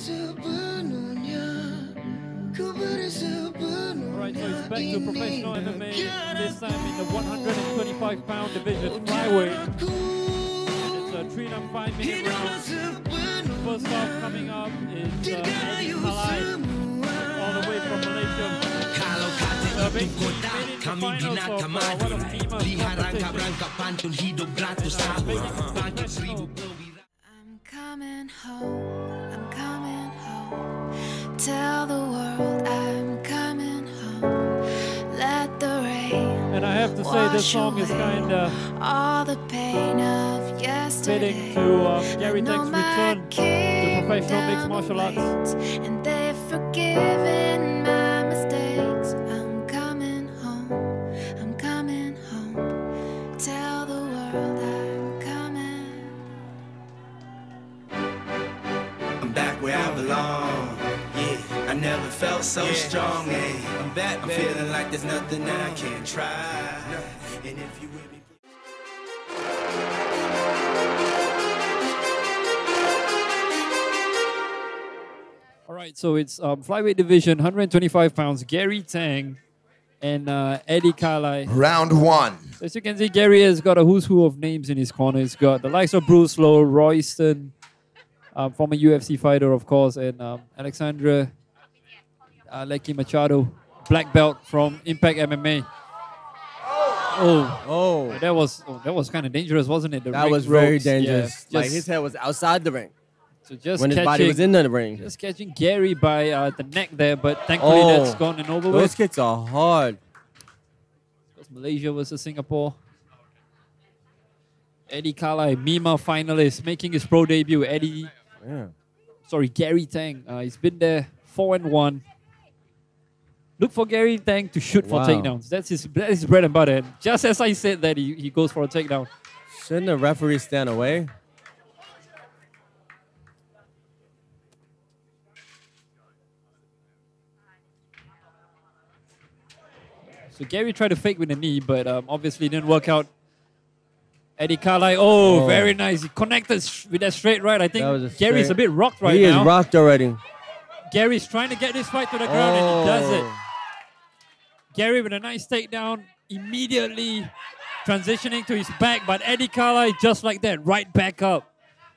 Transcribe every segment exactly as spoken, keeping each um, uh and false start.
Alright, so it's back to professional M M A, this time in the one hundred twenty-five pound division, flyweight. And it's a three and five minute round. First off coming up is uh, Eddie Kalai, all the way from Malaysia. Uh, made, made it the finals of uh, one of Tima's I'm coming home, I'm coming home. Tell the world I'm coming home. Let the rain. And I have to say, this song is kind of all the pain of yesterday. fitting to uh, Gary Tang's return to professional mixed martial arts. And they've forgiven my mistakes. I'm coming home, I'm coming home. Tell the world I'm coming. I'm back where I belong. Yeah, I never felt so yeah. strong. Hey, I'm back, I'm baby. Feeling like there's nothing that I can't try. And if you with me. All right, so it's um, flyweight division, one hundred twenty-five pounds. Gary Tang and uh, Eddie Kalai. Round one. So as you can see, Gary has got a who's who of names in his corner. He's got the likes of Bruce Lowe, Royston, um, former U F C fighter, of course, and um, Alexandra uh, Lecky Machado, black belt from Impact M M A. Oh, oh, that was oh, that was kind of dangerous, wasn't it? The that was very ropes. dangerous. Yeah, like his head was outside the ring. So just when his catching, body was in the ring. Just catching Gary by uh, the neck there, but thankfully oh, that's gone and over those with. kicks are hard. Malaysia versus Singapore. Eddie Kalai, Mima finalist, making his pro debut. Eddie, yeah. sorry, Gary Tang. Uh, he's been there four and one. Look for Gary Tang to shoot wow. for takedowns. That's his, that's his bread and butter. And just as I said that, he, he goes for a takedown. Shouldn't the referee stand away? So Gary tried to fake with the knee, but um, obviously didn't work out. Eddie Kalai, oh, oh, very nice. He connected with that straight right. I think Gary's straight. a bit rocked right he now. He is rocked already. Gary's trying to get this fight to the ground, oh. and he does it. Gary with a nice takedown, immediately transitioning to his back, but Eddie Kalai just like that, right back up.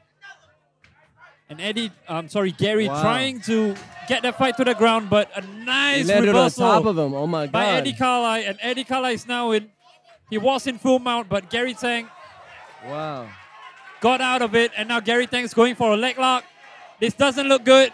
And Eddie, I'm um, sorry, Gary wow. trying to get that fight to the ground, but a nice he reversal on top of him. Oh my God. by Eddie Kalai. And Eddie Kalai is now in, he was in full mount, but Gary Tang wow. got out of it. And now Gary Tang's going for a leg lock. This doesn't look good.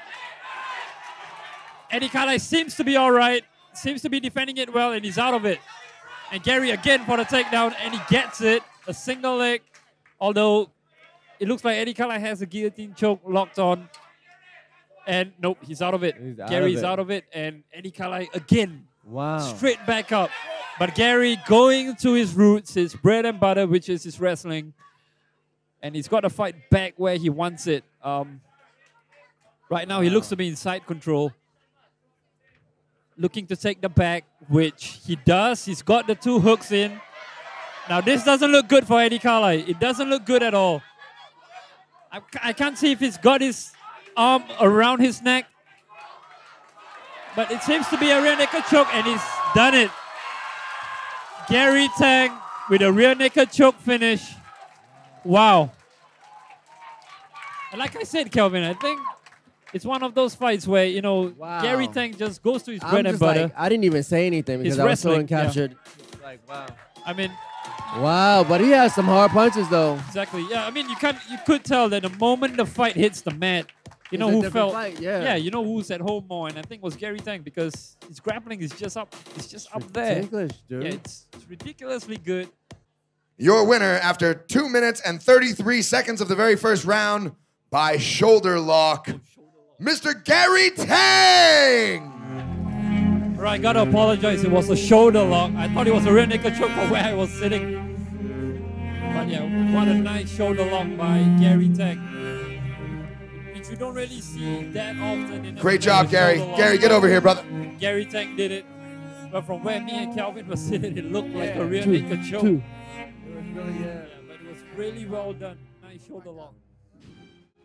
Eddie Kalai seems to be all right, seems to be defending it well, and he's out of it. And Gary again for the takedown, and he gets it, a single leg, although it looks like Eddie Kalai has a guillotine choke locked on. And nope, he's out of it. He's out Gary's of it. out of it. And Eddie Kalai again. Wow. Straight back up. But Gary going to his roots, his bread and butter, which is his wrestling. And he's got to fight back where he wants it. Um, right now, he looks to be in side control. Looking to take the back, which he does. He's got the two hooks in. Now, this doesn't look good for Eddie Kalai. It doesn't look good at all. I, I can't see if he's got his arm around his neck. But it seems to be a rear naked choke, and he's done it. Gary Tang with a rear naked choke finish. Wow. And like I said, Kelvin, I think it's one of those fights where, you know, wow. Gary Tang just goes to his I'm bread and butter. Like, I didn't even say anything because He's I was so wrestling, encaptured. Yeah. Like, wow. I mean, wow, but he has some hard punches though. Exactly. Yeah, I mean, you can you could tell that the moment the fight hits the mat, you know it's who felt. Fight, yeah. yeah, you know who's at home more, and I think it was Gary Tang because his grappling is just up. It's just it's up there. Ridiculous, dude. Yeah, it's, it's ridiculously good. Your winner after two minutes and thirty-three seconds of the very first round by shoulder lock, oh, shoulder lock. Mister Gary Tang. All right, gotta apologize. It was a shoulder lock. I thought it was a rear naked choke for where I was sitting. But yeah, what a nice shoulder lock by Gary Tang, which you don't really see that often. In Great job, Gary. Gary, get over here, brother. Gary Tang did it. But from where me and Calvin were sitting, it looked like yeah, a rear two, naked choke. Two. It was really, yeah, but it was really well done. Nice shoulder lock.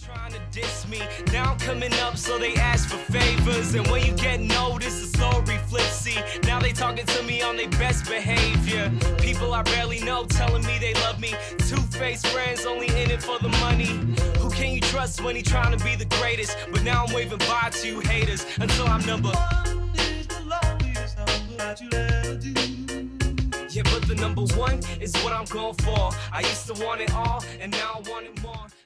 Trying to diss me, now I'm coming up so they ask for favors. And when you get noticed, the story flips. See, now they talking to me on their best behavior. People I barely know telling me they love me. Two-faced friends only in it for the money. Who can you trust when he trying to be the greatest? But now I'm waving bye to you haters until I'm number one is the loneliest number that you ever do. Yeah, but the number one is what I'm going for. I used to want it all, and now I want it more.